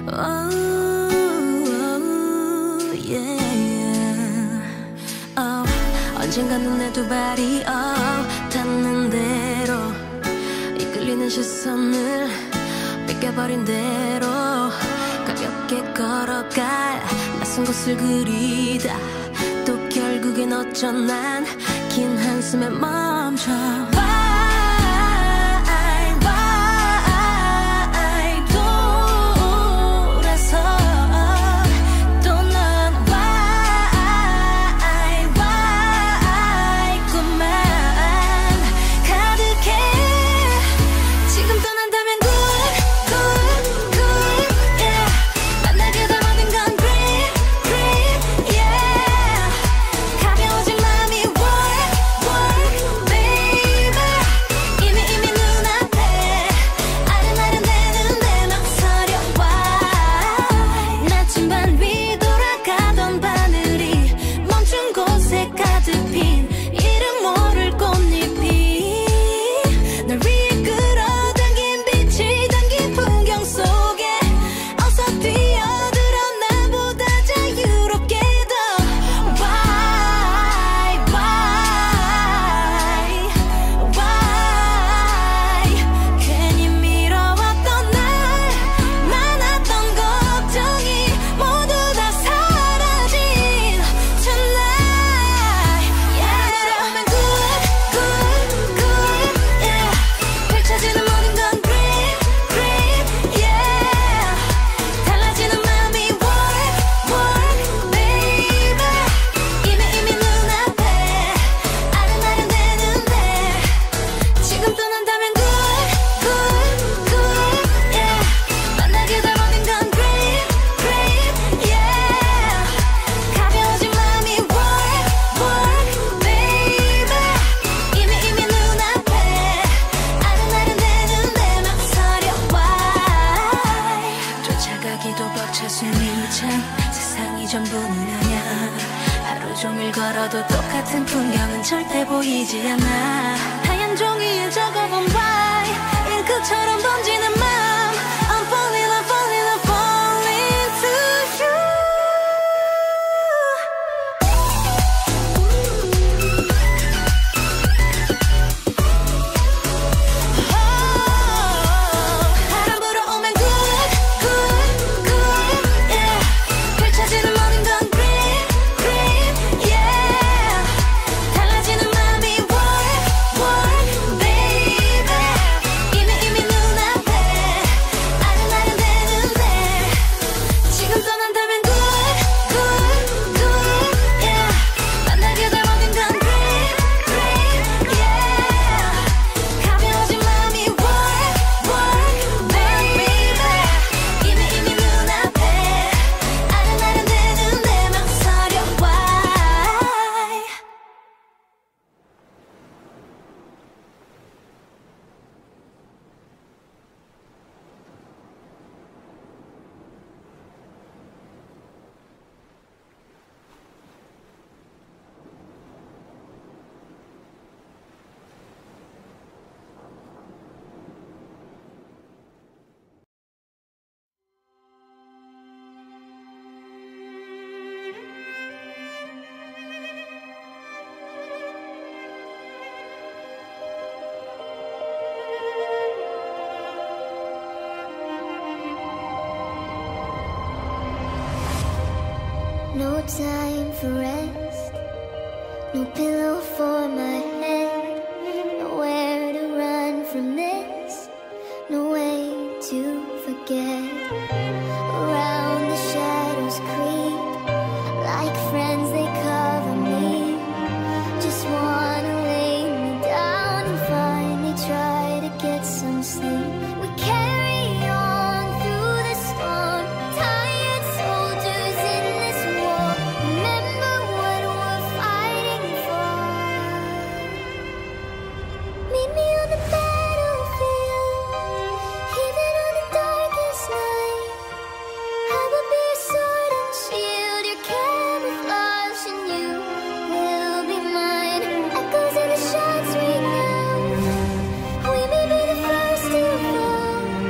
Oh, yeah. Oh, 언젠가 눈에 두 발이 닿는 대로 이끌리는 시선을 뺏겨버린 대로 가볍게 걸어갈 낯선 곳을 그리다 또 결국엔 어쩌난 긴 한숨에 멈춰. 세상이 전부는 아냐. 하루 종일 걸어도 똑같은 풍경은 절대 보이지 않아. 하얀 종이에 적어본 why 잉크처럼 번지는 맘 I'm falling, I'm falling, I'm falling to you. 바람 불어오면 good, good, good, yeah. 펼쳐지는 모든 건 green, green, yeah. 달라지는 맘이 work, work, baby. 이미 눈앞에 아른아른대는데 지금 떠난다면 good, good, good, yeah. 만나게 될 모든 건 green, green, yeah. 가벼워진 맘이 work, work, baby. 이미 눈앞에 아른아른대는데 망설여 why. No time for rest, no pillow for my head, nowhere to run from this, no way to forget. Around the shadows creep, like friends they cover me. Just wanna lay me down and finally try to get some sleep. We carry on through the storm, tired soldiers in this war. Remember what we're fighting for. Meet me on the battlefield, even on the darkest night. I will be your sword and shield, your camouflage, and you will be mine. Echoes in the shots ring out. We may be the first to fall,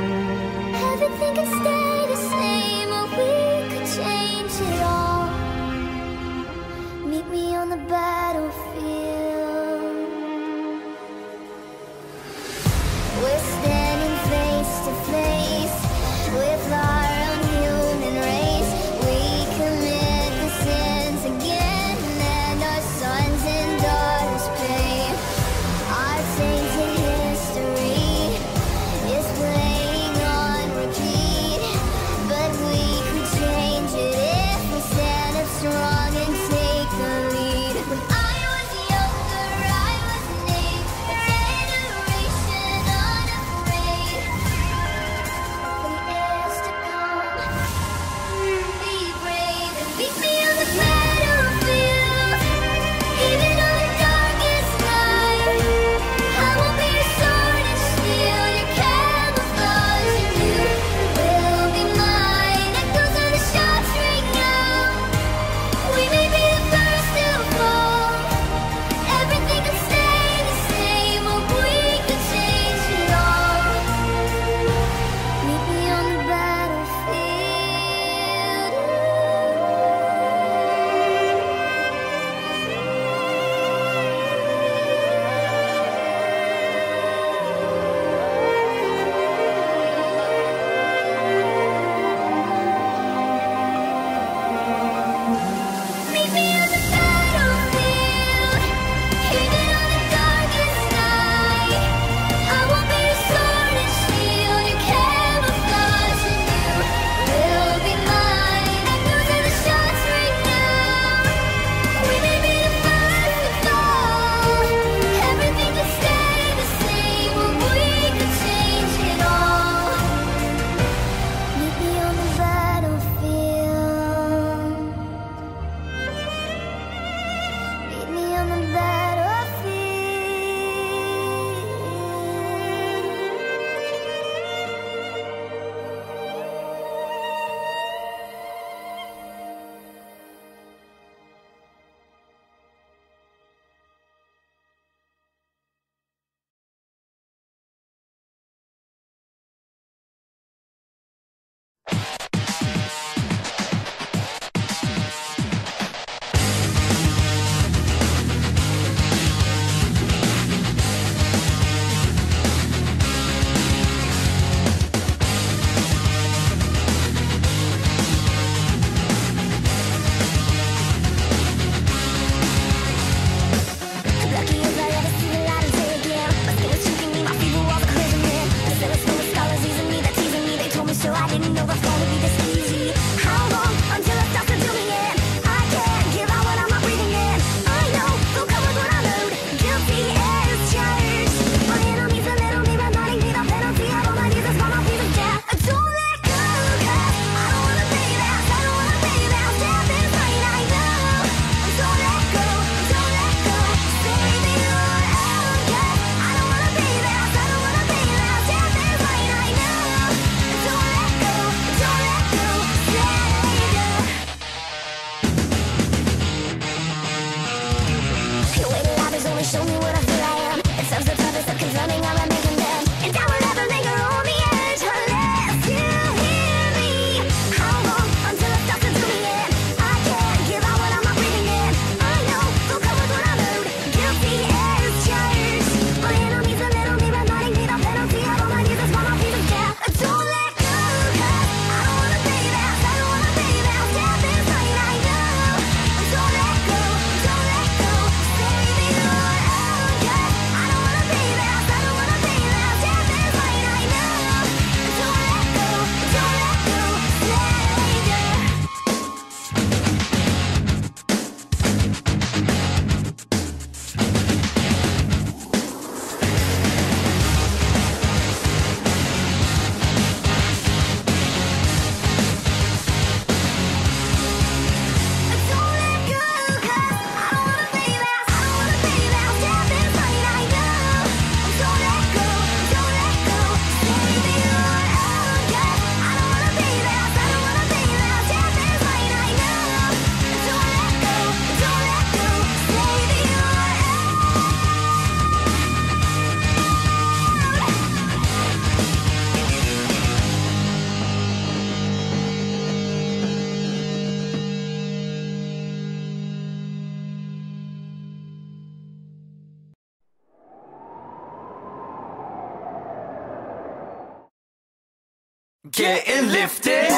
getting lifted.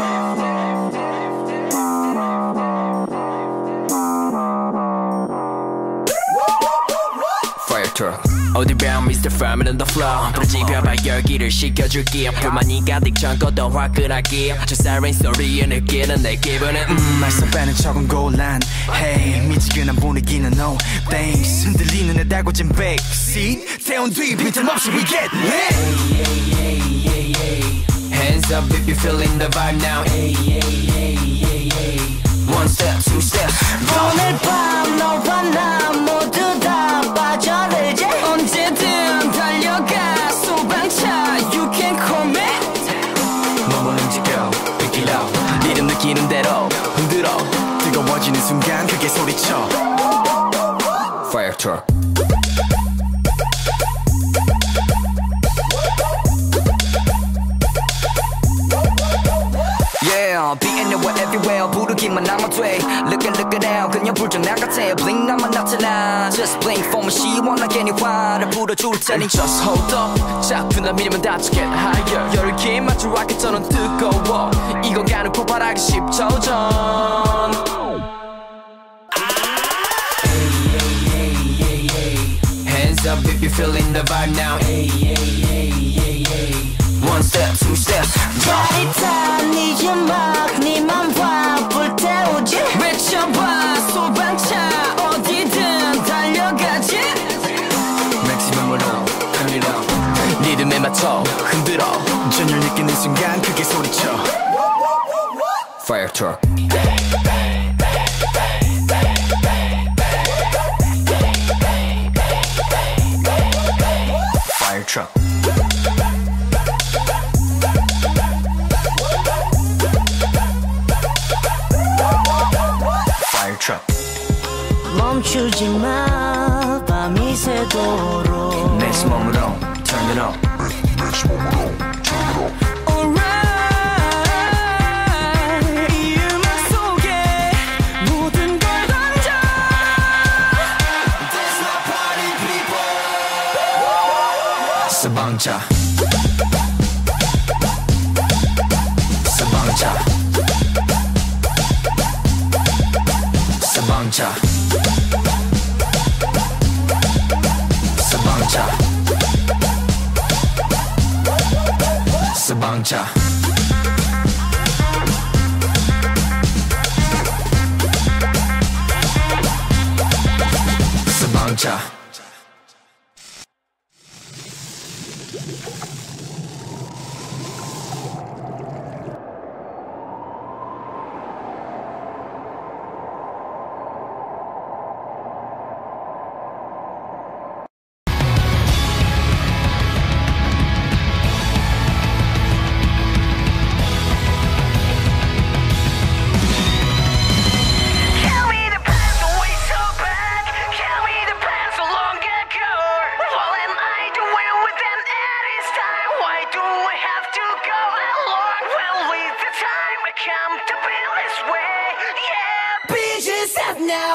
Fire truck. 어디 bound Mr. Firm on the floor. 부르지펴봐 열기를 식혀줄게. 불만이 가득 잠궈도 화끈하게. 저 siren 소리에 느끼는 내 기분은 말썽 빼는 척은 곤란. Hey 미지근한 분위기는 no thanks. 흔들리는 내 달궈진 backseat. 태운 뒤 빈틈없이 we get lit. Hands up if you feeling the vibe now. One step, two steps. 오늘 밤 너와 나 모두 다 빠져들지. 언제든 달려가 소방차 You can call me. 몸을 움직여 Pick it up. 리듬 느끼는 대로 흔들어. 뜨거워지는 순간 크게 소리쳐. Fire truck. Yeah, be anywhere, everywhere 부르기만 하면 돼. Look it out 그냥 불장난 같아. Blink 나만 나타나. Just blink for me 시원하게 네 화를 불어줄 테니 Just hold up. 작품다 밀면 다 get higher. 열기에 맞춰 rocket처럼 뜨거워. 이건 가는 폭발하기 10초 전. Hands up if you feeling the vibe now. One step, two steps. 짜릿한 네 음악 네만 봐 불태우지. 외쳐봐 소방차 어디든 달려가지. Maximum으로 turn it up. 리듬에 맞춰 흔들어. 전율 느끼는 순간 크게 소리쳐. Fire truck. Fire truck. Fire truck. 멈추지 마 밤이 새도록. 내 몸으로 turn it up. Alright 이 음악 속에 모든 걸 던져. There's no party people. 서방차. 서방차. 서방차. 서방차. 서방차. 서방차. Now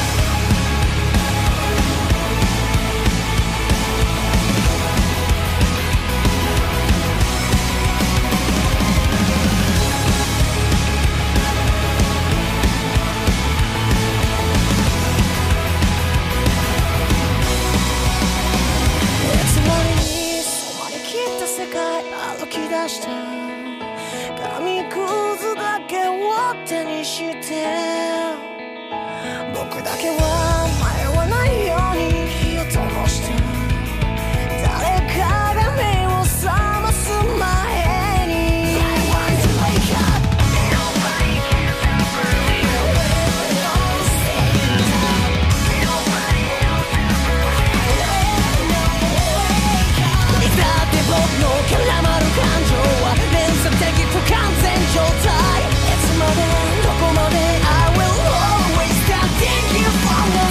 つまりに染まりきった世界歩き出した紙くずだけを手にして僕だけは迷わないように火を灯して誰かが目を覚ます前に I want to wake up Nobody can ever leave Don't stand up Nobody else ever いつだって僕の絡まる感情は連鎖的不完全状態いつまでどこまで I will always stand Thank you for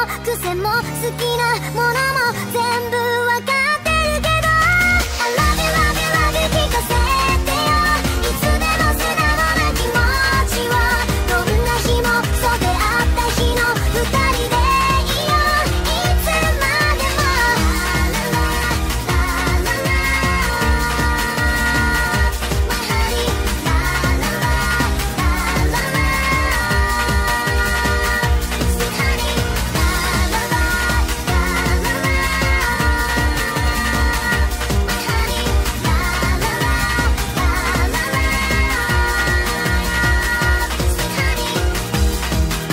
癖も好きなものも全部わかってるけど I love you love you love you 聞かせてよいつでも素直な気持ちをどんな日もそう出会った日の二人でいよういつまでも La la la My honey La la la La la la Sweet honey La la la La la la My honey La la la La la la Sweet honey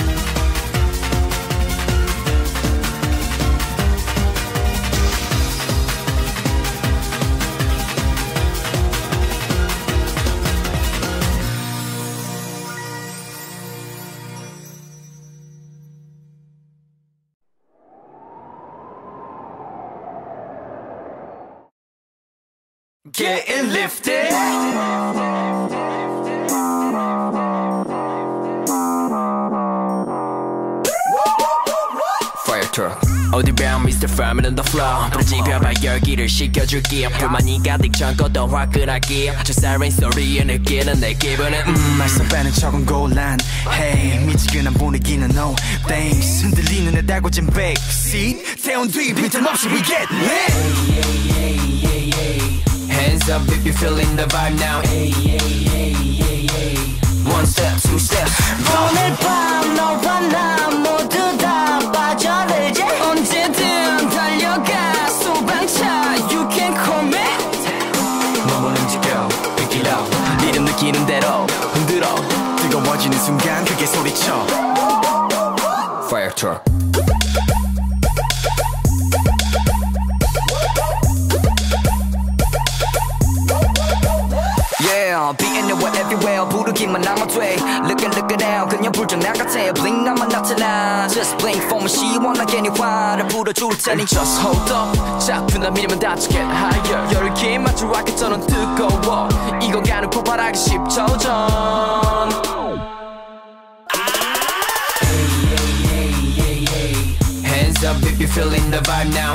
Getting lifted. Fire truck 어디 bound Mr. Farming on the floor 불지펴봐 열기를 식혀줄게 불만이 가득 잠궜던 화끈하게 저 siren 소리에 느끼는 내 기분은 말썽 빼는 척은 곤란 Hey 미지근한 분위기는 no thanks 흔들리는 내 달궈진 backseat 태운 뒤 빈틈없이 we get lit Hands up if you feeling the vibe now One step, two steps 오늘 밤 너와 나 모두 다 빠져들지 언제든 달려가 소방차 You can call me 몸을 움직여 Pick it up 리듬 느끼는 대로 흔들어 뜨거워지는 순간 크게 소리쳐 Fire truck Yeah, being nowhere everywhere 부르기만 하면 돼 Look it out 그냥 불장난 같아 Blink 나만 나타나 Just blink for me 시원하게 네 화를 불어줄 테니 Just hold up 자꾸 나 밀면 다쳐 get higher 열기에 맞춰 rocket처럼 뜨거워 익어가는 폭발하기 10초 전 Hands up if you feeling the vibe now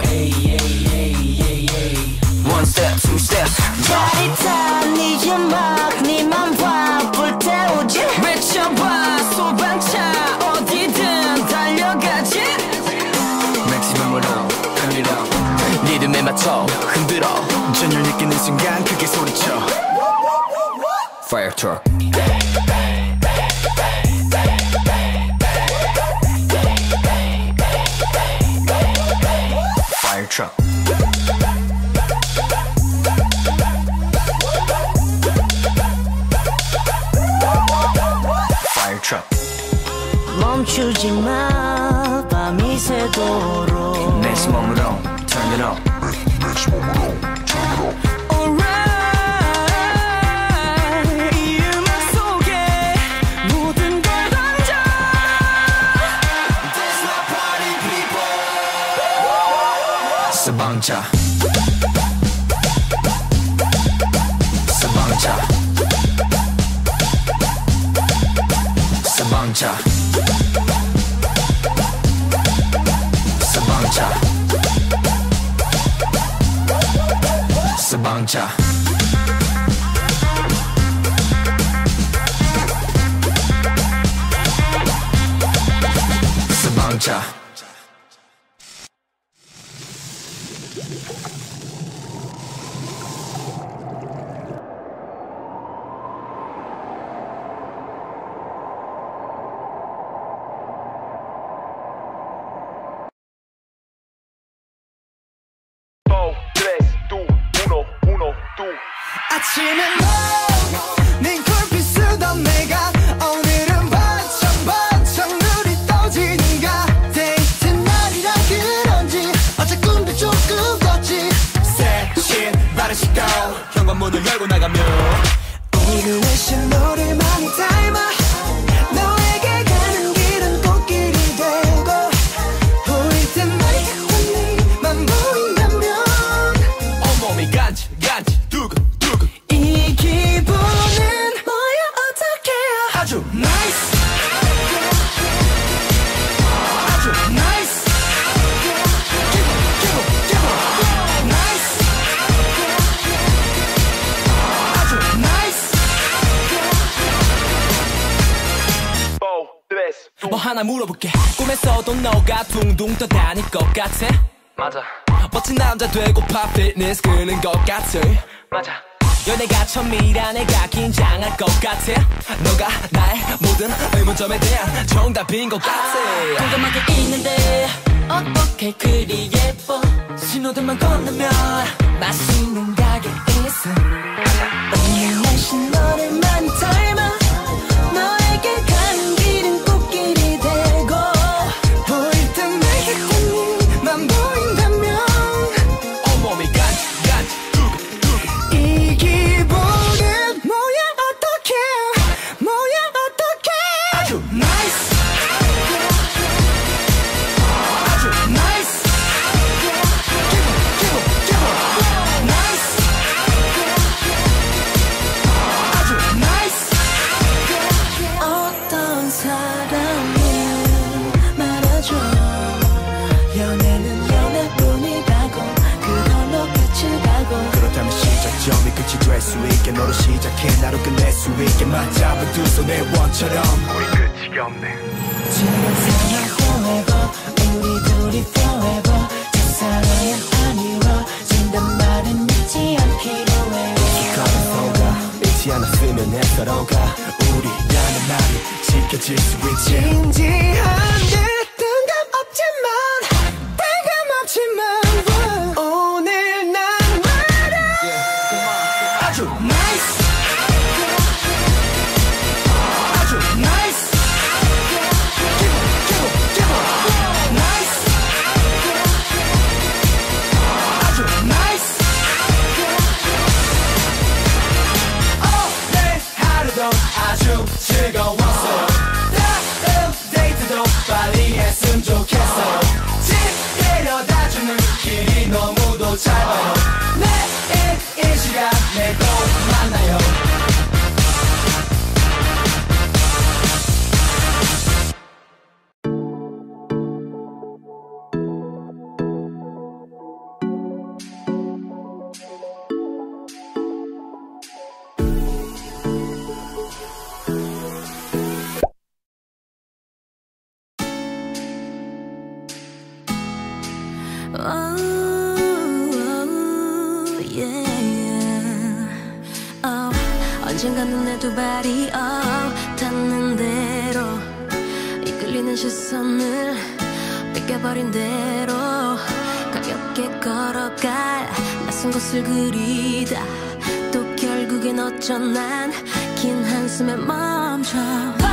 One step, two steps 짜릿한 네 음악 네만 봐 불태우지 외쳐봐 소방차 어디든 달려가지 Maximum으로 turn it up 리듬에 맞춰 흔들어 전율 느끼는 순간 크게 소리쳐 Fire truck Fire truck Fire truck 멈추지 마 밤이 새도록 내 몸으로 turn it up Alright 이 음악 속에 모든 걸 던져 That's my party people 서방차 서방차 서방차 서방차 서방차 서방차 아침에 너네 굴빛 쓰던 내가 오늘은 반짝반짝 눈이 떠지는가 데이트 날이라 그런지 어제 꿈도 조금 꿨지 새신 바른 시간 현관문을 열고 나가면 오늘은 신호를 많이 닮아 너에게 가는 길은 꽃길이 되고 보일 때마다 네만 보인다면 온몸이 간지 간지 두근두근 이 기분은 뭐야 어떡해 아주 nice 아주 nice 뭐 하나 물어볼게. 꿈에서도 너가 둥둥 떠다닐 것 같아. 맞아. 멋진 남자 되고파 피트니스 끄는 것 같아. 맞아. 연애가 처음이라 내가 긴장할 것 같아. 너가 나의 모든 의문점에 대한 정답인 것 같아. 궁금하게 있는데 어떻게 그리 예뻐. 신호등만 건너면 맛있는 가게 있어. 오늘 날씨 너를 많이 닮아. 너에게 가는 길은 꽃길이 되고. 보일 땐 내게 꽃잎만 보인다면 온몸이 간지 이 기분은 뭐야 어떡해 뭐야 어떡해. 아주 나이스 아주 나이스 기분 나이스 아주 나이스. 어떤 사람이 말아줘. 연애는 연애뿐이라고. 그걸로 끝이 가고. 그렇다면 시작점이 끝이 될 수 있게 너로 시작해 나로 끝낼 수 있게 맞잡은 두 손의 원처럼 우리 끝이 없네. 지금 사랑 forever. 우리 둘이 forever. 첫사랑은 안 이루어진단 말은 잊지 않기로 해. 가면서가 잊지 않았으면 해서런가 우리라는 말이 지켜질 수 있지. 진지한 듯 뜬금없지만 뜬금없지만 오늘 난 말야. 아주 나이스 아주 나이스 기분 나이스 아주 나이스. 오늘 하루도 아주 즐거웠어. 다음 데이트도 빨리 했으면 좋겠어. 집 데려다주는 길이 너무도 짧아요. 내일 이 시간에 또 만나요. 언젠가 눈에 두 발이 닿는 대로 이끌리는 시선을 뺏겨버린 대로 가볍게 걸어갈 낯선 곳을 그리다 또 결국엔 어쩌난 긴 한숨에 멈춰.